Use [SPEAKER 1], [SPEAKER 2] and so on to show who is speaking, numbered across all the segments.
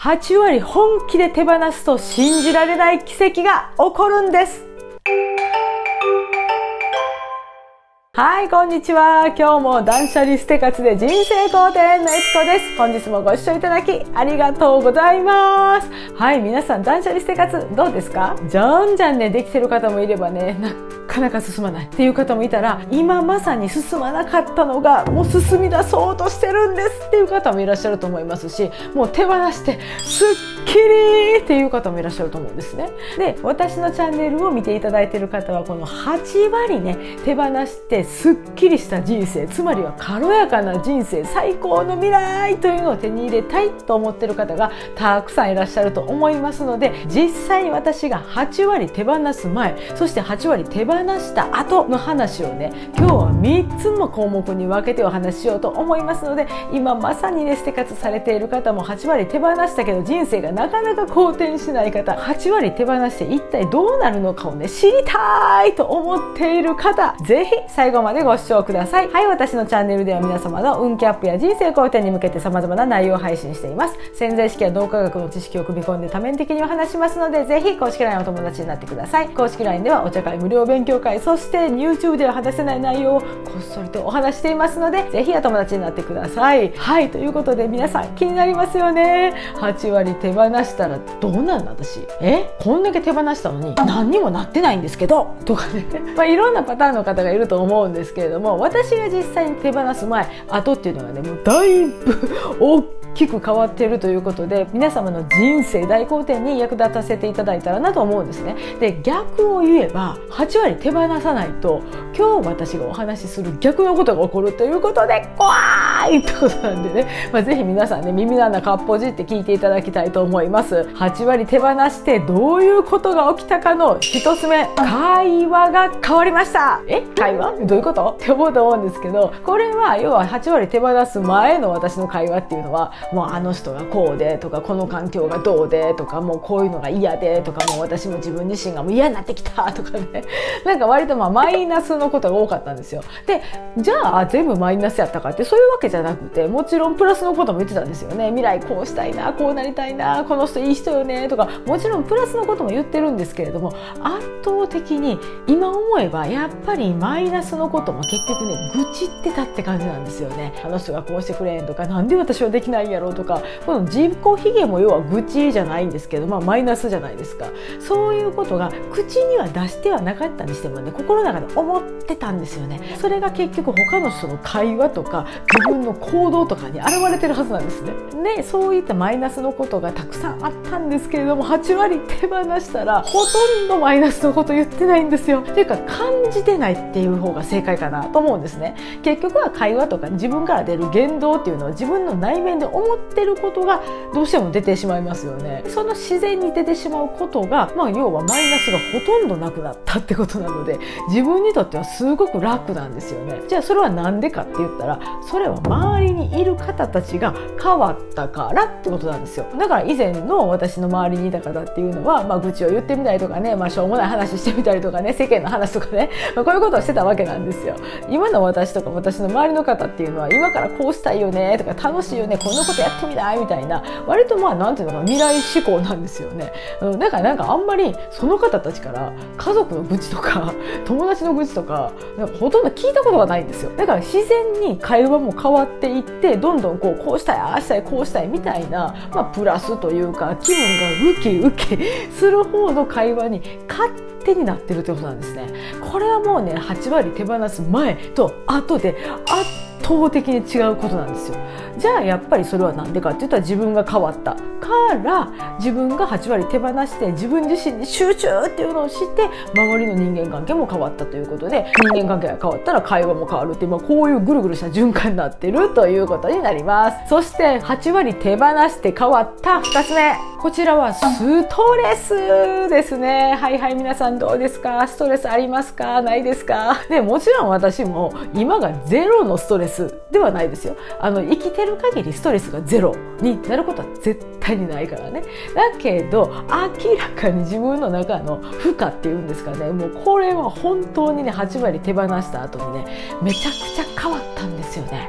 [SPEAKER 1] 8割本気で手放すと信じられない奇跡が起こるんです。はい、こんにちは。今日も断捨離捨て活で人生好転のえつこです。本日もご視聴いただきありがとうございます。はい、皆さん断捨離捨て活どうですか？じゃんじゃんね、できてる方もいればね、なかなか進まないっていう方もいたら、今まさに進まなかったのがもう進み出そうとしてるんですっていう方もいらっしゃると思いますし、もう手放してすっきりっていう方もいらっしゃると思うんですね。で、私のチャンネルを見ていただいている方はこの8割ね、手放してすっきりした人生、つまりは軽やかな人生、最高の未来というのを手に入れたいと思っている方がたくさんいらっしゃると思いますので、実際に私が8割手放す前、そして8割手放した後の話をね、今日は3つの項目に分けてお話ししようと思いますので、今まさにね、捨て活されている方も8割手放したけど人生がなかなか好転しない方、8割手放して一体どうなるのかをね、知りたいと思っている方、ぜひ最後までご視聴ください。はい、私のチャンネルでは皆様の運気アップや人生好転に向けて様々な内容を配信しています。潜在意識や脳科学の知識を組み込んで多面的にお話しますので、ぜひ公式 LINE お友達になってください。公式 LINE ではお茶会、無料勉強会、そして YouTube では話せない内容をこっそりとお話していますので、ぜひお友達になってください。はい、ということで皆さん気になりますよね。8割手放したらどうなんの私。こんだけ手放したのに何にもなってないんですけどとかねいろんなパターンの方がいると思うんですけれども、私が実際に手放す前後っていうのがね、もうだいぶ大きく変わっているということで、皆様の人生大好転に役立たせていただいたらなと思うんですね。で、逆を言えば8割手放さないと今日私がお話しする逆のことが起こるということで怖いってことなんでね、ぜひ皆さんね、耳の穴かっぽじって聞いていただきたいと思います。8割手放してどういうことが起きたかの1つ目、会話が変わりました。会話どういうことって思うと思うんですけど、これは要は8割手放す前の私の会話っていうのは、もうあの人がこうでとか、この環境がどうでとか、もうこういうのが嫌でとか、もう私も自分自身がもう嫌になってきたとかね、なんか割とマイナスのことが多かったんですよ。で、じゃあ全部マイナスやったかってそういうわけじゃなくて、もちろんプラスのことも言ってたんですよね。未来こうしたいな、こうなりたいな、この人いい人よねとか、もちろんプラスのことも言ってるんですけれども、圧倒的に今思えばやっぱりマイナスのことも結局ね、愚痴ってたって感じなんですよね。あの人がこうしてくれんとか、なんで私はできないんやろうとか、この自己卑下も要は愚痴じゃないんですけど、マイナスじゃないですか。そういうことが口には出してはなかったにしてもね、心の中で思ってたんですよね。それが結局他の人の会話とか自分の行動とかに現れてるはずなんですね。で、そういったマイナスのことがたくさんあったんですけれども、8割手放したらほとんどマイナスのこと言ってないんですよ。というか感じてないっていう方が正解かなと思うんですね。結局は会話とか自分から出る言動っていうのは自分の内面で思ってることがどうしても出てしまいますよね。その自然に出てしまうことが、要はマイナスがほとんどなくなったってことなので、自分にとってはすごく楽なんですよね。じゃあそれはなんでかって言ったら、それは周りにいる方たちが変わったからってことなんですよ。だから以前の私の周りにいた方っていうのは、愚痴を言ってみたりとかね、しょうもない話してみたりとかね、世間の話とかね、こういうことをしてたわけなんですよ。今の私とか私の周りの方っていうのは、今からこうしたいよねとか、楽しいよね、こんなことやってみないみたいな、割となんていうのか未来志向なんですよね。だからなんかあんまりその方たちから家族の愚痴とか友達の愚痴とかほとんど聞いたことがないんですよ。だから自然に会話も変わっていって、どんどんこうしたい、ああしたい、こうしたいみたいな、プラスというか気分がウキウキする方の会話に勝手になってるってことなんですね。これはもうね、8割手放す前と後で圧倒的に違うことなんですよ。じゃあやっぱりそれは何でかって言ったら、自分が変わったから自分が8割手放して自分自身に集中っていうのをして周りの人間関係も変わったということで、人間関係が変わったら会話も変わるって、こういうぐるぐるした循環になってるということになります。そして8割手放して変わった2つ目、こちらはストレスですね。はいはい、皆さんどうですか？ストレスありますか？ないですか？で、もちろん私も今がゼロのストレスではないですよ。生きてる限りストレスがゼロになることは絶対にないからね。だけど明らかに自分の中の負荷っていうんですかね、もうこれは本当にね、8割手放した後にね、めちゃくちゃ変わったんですよね。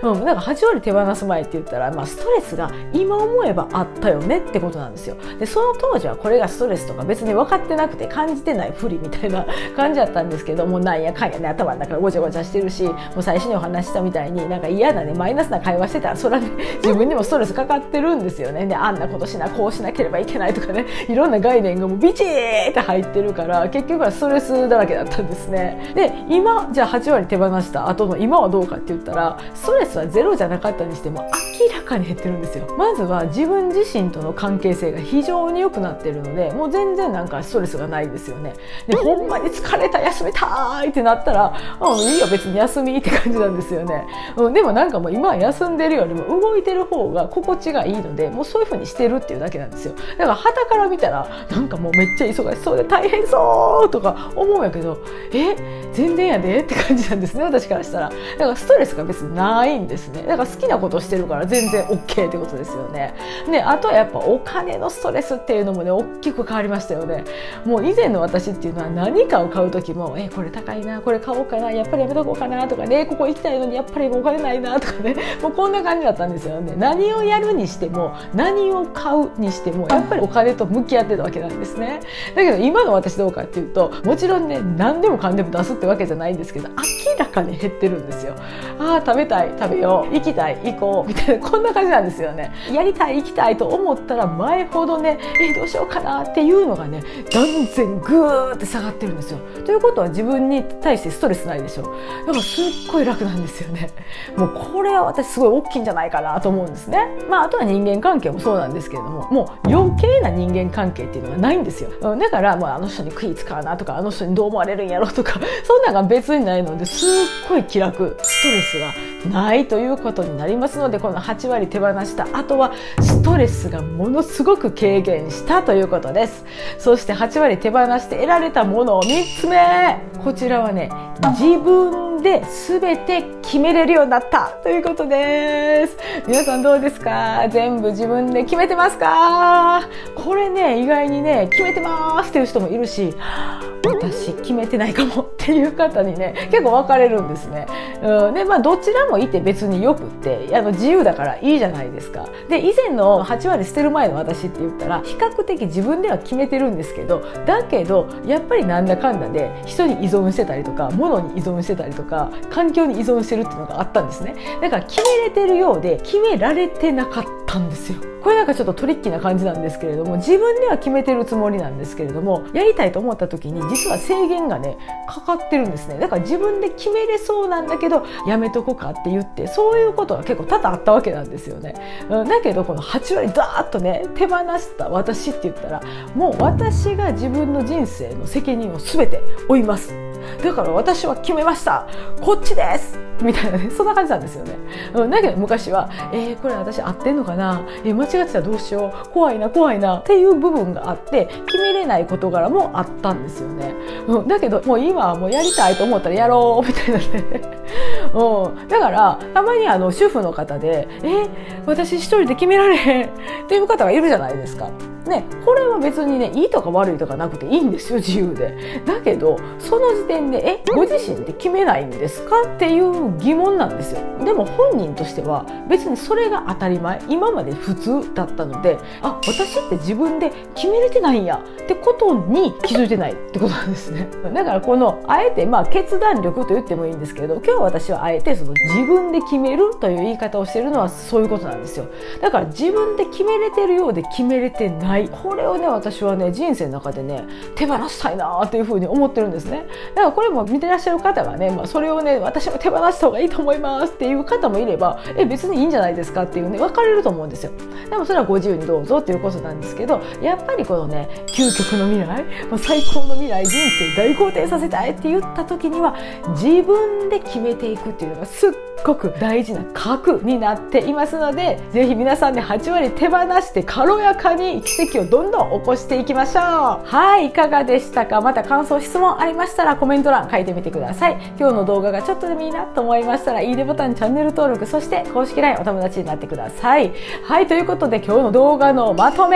[SPEAKER 1] だから8割手放す前って言ったら、ストレスが今思えばあったよねってことなんですよ。でその当時はこれがストレスとか別に分かってなくて感じてないふりみたいな感じだったんですけども、なんやかんやね頭の中がごちゃごちゃしてるし、もう最初にお話したみたいになんか嫌なねマイナスな会話してたらそれはね自分にもストレスかかってるんですよね。であんなことしなこうしなければいけないとかね、いろんな概念がもうビチーって入ってるから結局はストレスだらけだったんですね。で今じゃあ8割手放した後の今はどうかって言ったら、ストレスはゼロじゃなかったにしても明らかに減ってるんですよ。まずは自分自身との関係性が非常に良くなってるので、もう全然なんかストレスがないですよね。でほんまに疲れた休みたいってなったら、いいよ別に休みって感じなんですよね。でもなんかもう今は休んでるよりも動いてる方が心地がいいので、もうそういう風にしてるっていうだけなんですよ。だから傍から見たらなんかもうめっちゃ忙しそうで大変そうとか思うんやけど、全然やでって感じなんですね、私からしたら。だからストレスが別にないんですね。だから好きなことをしてるから全然 OK ってことですよね。であとはやっぱお金のストレスっていうのもね大きく変わりましたよね。もう以前の私っていうのは何かを買う時もこれ高いな、これ買おうかな、やっぱりやめとこうかなとかね、ここ行きたいのにやっぱりお金ないなとかね、もうこんな感じだったんですよね。何をやるにしても何を買うにしてもやっぱりお金と向き合ってたわけなんですね。だけど今の私どうかっていうと、もちろんね何でもかんでも出すってわけじゃないんですけど、明らかに減ってるんですよ。食べたい食べよう、行きたい行こうみたいな、こんな感じなんですよね。やりたい行きたいと思ったら前ほどねどうしようかなっていうのがね断然グーって下がってるんですよ。ということは自分に対してストレスないでしょ。だからすっごい楽なんですよね。もうこれは私すごい大きいんじゃないかなと思うんですね。あとは人間関係もそうなんですけれども、もう余計な人間関係っていうのがないんですよ。だからもうあの人に食いつかうなとか、あの人にどう思われるんやろとか、そんなのが別にないので、すっごい気楽、ストレスがないということになりますので、この8割手放した後はストレスがものすごく軽減したということです。そして8割手放して得られたものを3つ目、こちらはね、自分で全て決めれるようになったということです。皆さんどうですか？全部自分で決めてますか？これね、意外にね決めてますっていう人もいるし、私決めてないかもっていう方にね結構分かれるんですね。でどちらもいて別によくって自由だからいいじゃないですか。で以前の8割捨てる前の私って言ったら比較的自分では決めてるんですけど、だけどやっぱりなんだかんだで人に依存してたりとか、物に依存してたりとか、環境に依存してるっていうのがあったんですね。だから決めれてるようで決められてなかったんですよ。これなんかちょっとトリッキーな感じなんですけれども、自分では決めてるつもりなんですけれども、やりたいと思った時に実は制限がねかかってるんですね。だから自分で決めれそうなんだけどやめとこうかって言って、そういうことが結構多々あったわけなんですよね。だけどこの8割ダーッとね手放した私って言ったら、もう私が自分の人生の責任を全て負います。だから私は決めました、こっちですみたいなね、そんな感じなんですよね。だけど昔はこれ私合ってんのかな、間違ってたらどうしよう、怖いな怖いなっていう部分があって、決めれない事柄もあったんですよね。だけどもう今はもうやりたいと思ったらやろうみたいなねだからたまに主婦の方で私一人で決められへんっていう方がいるじゃないですか。ね、これは別にねいいとか悪いとかなくていいんですよ、自由で。だけどその時点でご自身で決めないんですかっていう疑問なんですよ。でも本人としては別にそれが当たり前、今まで普通だったので、私って自分で決めれてないんやってことに気づいてないってことなんですね。だからこのあえて決断力と言ってもいいんですけど、今日私はあえてその自分で決めるという言い方をしているのはそういうことなんですよ。だから自分で決めれてるようで決めれてない、これをね私はね人生の中でね手放したいなっていうふうに思ってるんですね。だからこれも見てらっしゃる方がね、それをね私も手放した方がいいと思いますっていう方もいれば、別にいいんじゃないですかっていうね分かれると思うんですよ。でもそれはご自由にどうぞっていうことなんですけど、やっぱりこのね究極の未来、最高の未来、人生大肯定させたいって言った時には自分で決めていくっていうのがすっごく大事な核になっていますので、ぜひ皆さんで8割手放して軽やかに奇跡をどんどん起こしていきましょう。はい、いかがでしたか？また感想質問ありましたらコメント欄書いてみてください。今日の動画がちょっとでもいいなと思いましたらいいねボタン、チャンネル登録、そして公式 LINE お友達になってください。はい、ということで今日の動画のまとめ、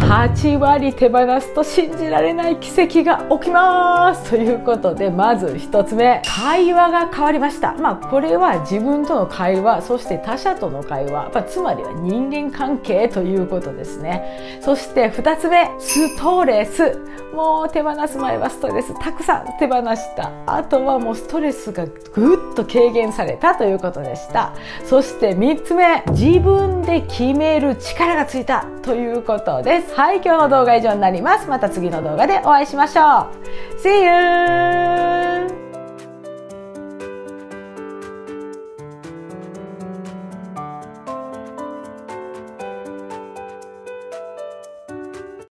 [SPEAKER 1] 8割手放すと信じられない奇跡が起きますということで、まず1つ目、会話が変わりました。これは自分との会話、そして他者との会話、つまりは人間関係ということですね。そして2つ目、ストレス。もう手放す前はストレスたくさん手放した。あとはもうストレスがぐっと軽減されたということでした。そして3つ目、自分で決める力がついたということです。はい、今日の動画は以上になります。また次の動画でお会いしましょう。See you!